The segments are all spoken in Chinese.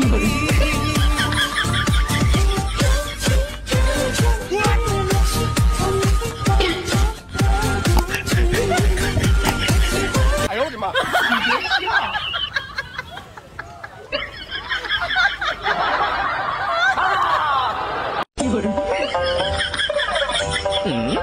哎呦我的妈！ 你别笑。 有人。嗯。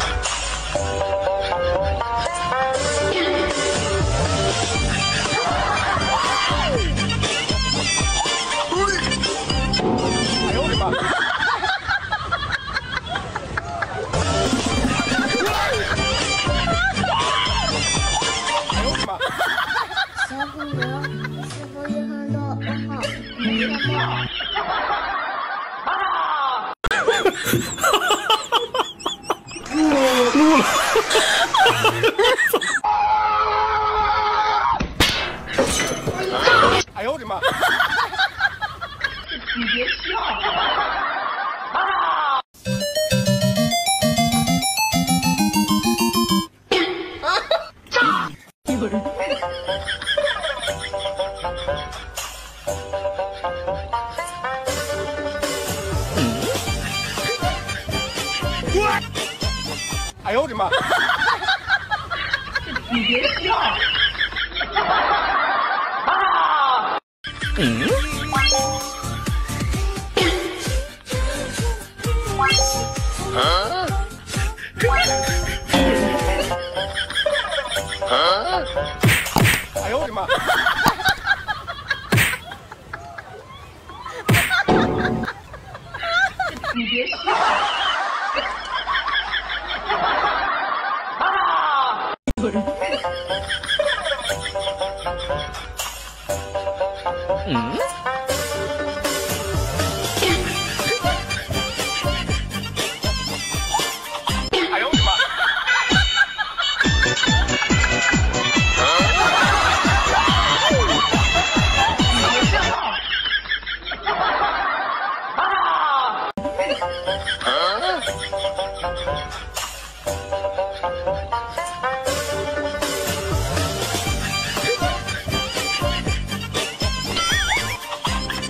哎呦我的妈！哎呦我的妈！ 小朋友，你是否有很多问号？你别笑。 录了。哎呦我的妈！ 你别笑。 有人。 哎呦我的妈！ 你别笑。 嗯。 哎呦我的妈！ 你别笑。 有人。嗯。 哎呦我的妈！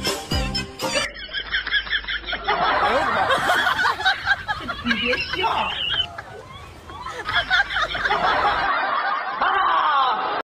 你别笑。